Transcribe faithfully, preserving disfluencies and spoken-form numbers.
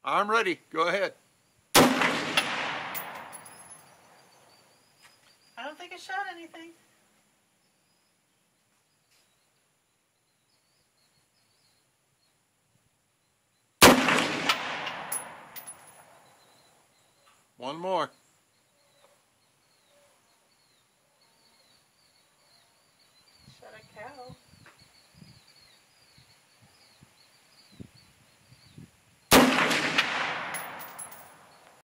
I'm ready. Go ahead. I don't think it shot anything. One more.